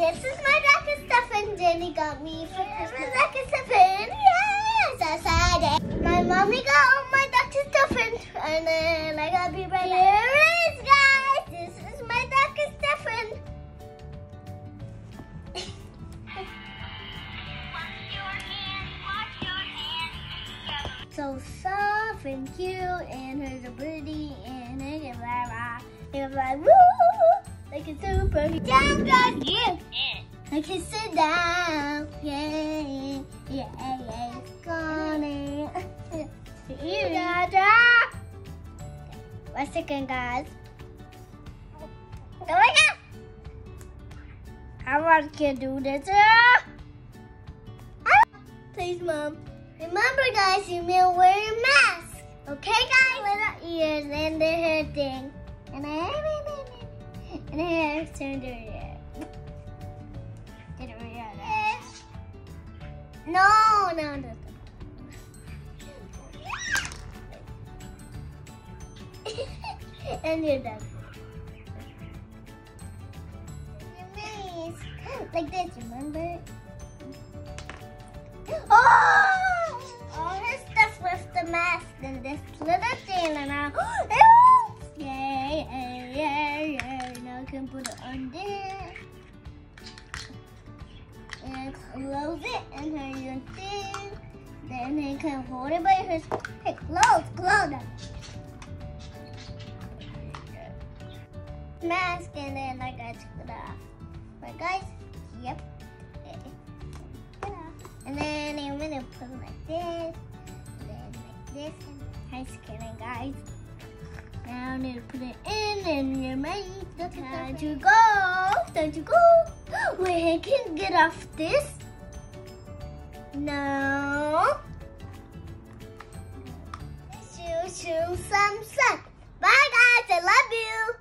This is my McStuffins Jenny got me for Christmas. McStuffins, yes, so excited. My mommy got all my McStuffins, and then I gotta be right here. It is, guys. This is my McStuffins. So soft and cute, and here's a birdie, and it is like woo, like a super jump, guys, yeah. I can sit down, yeah, it's gonna. One second, guys. Oh my God! How about can do this? Please, Mom. Remember, guys, you may wear your mask. Okay, guys? Little ears and the hair thing. And the hair turned around. No. And you're done. Your face. Like this, remember? Oh! All her stuff with the mask and this little thing, and now, yeah. Now I can put it on there and close it, and her young thing. Then I can hold it by her. Hey, close it. Mask, and then I got to put it off. Right, guys? Yep. And then I'm gonna put it like this, and then like this, and hi, scanning, guys. Now I'm gonna put it in, and you're ready. Time to go. Wait, I can get off this. No. Shoot some sun. Bye, guys. I love you.